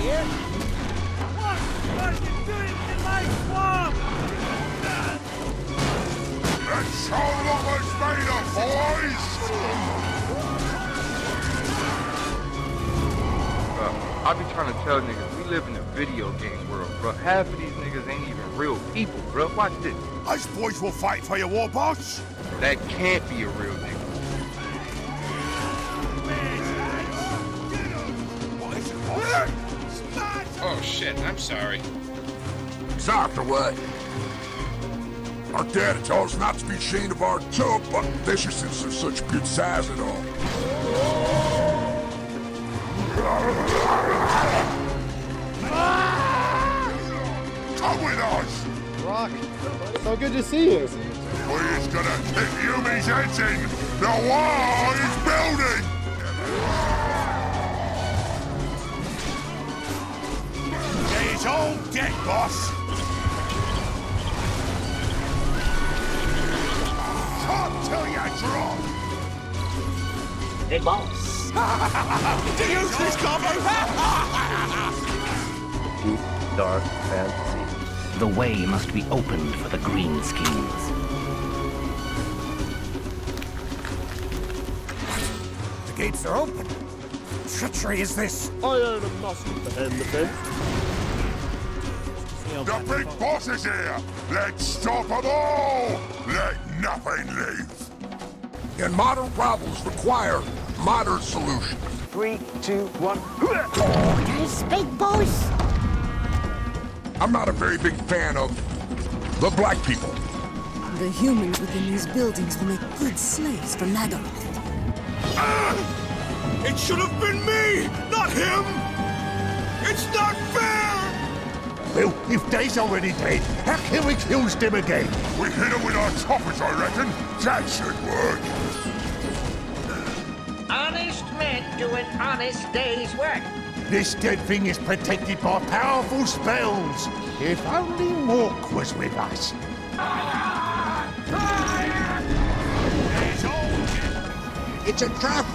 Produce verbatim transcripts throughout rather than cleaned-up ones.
here. What are you doing in my swamp? Let's show what was made of, boys! I be trying to tell niggas, we live in a video game world, bro. Half of these niggas ain't even real people, bro. Watch this. Us boys will fight for you, war boss. That can't be a real nigga. Oh shit, I'm sorry. Sorry for what? Our dad told us not to be ashamed of our tub, but this is since they're such good size and all. Come with us! Rock, so good to see you. We're just gonna kick Yumi's heads in! The wall is building! He's all dead, boss! Talk till you drop! Hey, boss. Do you use this combo? Deep, dark fantasy. The way must be opened for the Greenskins. The gates are open. Treachery is this? I own a muscle to end the fence. The big boss is here! Let's stop them all! Let nothing live! And modern problems require modern solutions. Three, two, one. Can you speak, boss? I'm not a very big fan of the black people. The humans within these buildings will make good slaves for Naggaroth. Ah! It should have been me, not him! It's not fair! Well, if Day's already dead, how can we kill him again? We hit him with our choppers, I reckon. That should work. Honest men doing honest day's work. This dead thing is protected by powerful spells. If only Mork was with us. It's a trap!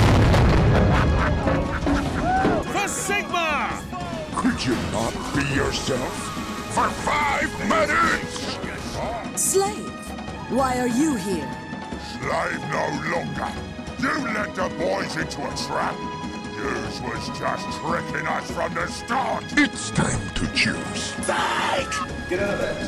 For Sigma! Could you not be yourself? For five minutes! Slave, why are you here? Slave no longer. You led the boys into a trap. Yours was just tricking us from the start. It's time to choose. Back! Get out of that.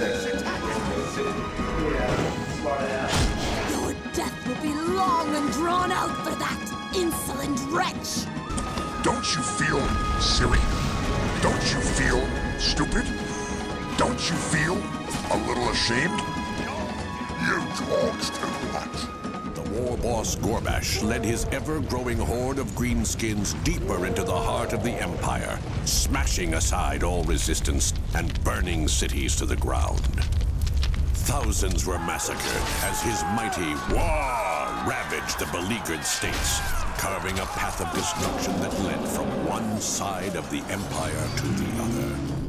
Your death will be long and drawn out for that insolent wretch. Don't you feel silly? Don't you feel stupid? Don't you feel a little ashamed? You talks too much. The war boss Gorbash led his ever-growing horde of greenskins deeper into the heart of the Empire, smashing aside all resistance and burning cities to the ground. Thousands were massacred as his mighty war ravaged the beleaguered states, carving a path of destruction that led from one side of the Empire to the other.